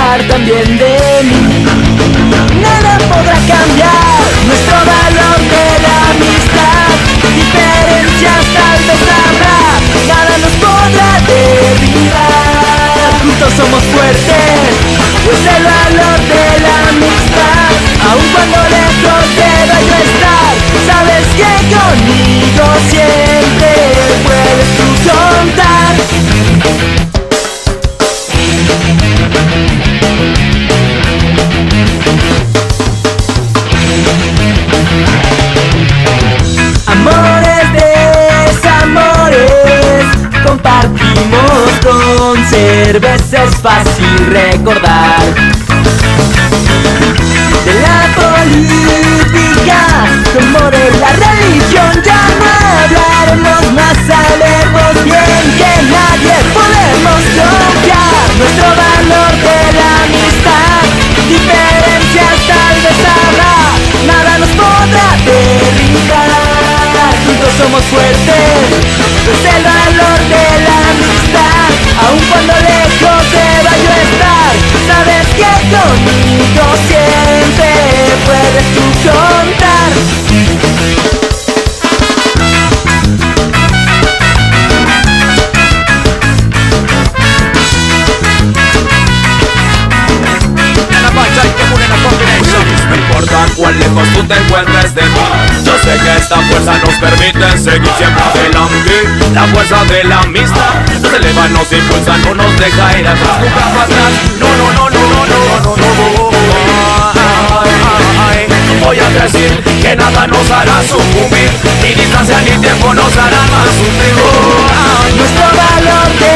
cuidar también de mí. Nada podrá cambiar nuestro valor de la amistad. Diferencias tal vez habrá, nada nos podrá derribar. Juntos somos fuertes, pues el valor de la amistad. Aun cuando lejos deba yo estar, sabes que conmigo siempre puedes tú contar. Amores, desamores, compartimos con cerveza, es fácil recordar. De la política como de la religión ya no hablaremos más, sabemos bien que nadie podemos confiar. Nuestro valor de la amistad, diferencias tal vez habrá, nada nos podrá derribar. Juntos somos fuertes, pues el valor de la amistad. Aun cuando lejos deba yo estar, sabes que conmigo siempre puedes tú contar. No importa cuán lejos tú te encuentres de mí, yo sé que esta fuerza nos permite seguir siempre adelante. La fuerza de la amistad nos eleva, nos impulsa, no nos deja ir atrás, nunca para atrás. No, no, no, no, no, no, no, no. Voy a decir que nada nos hará sucumbir, ni distancia ni tiempo nos hará más sufrir. Nuestro valor de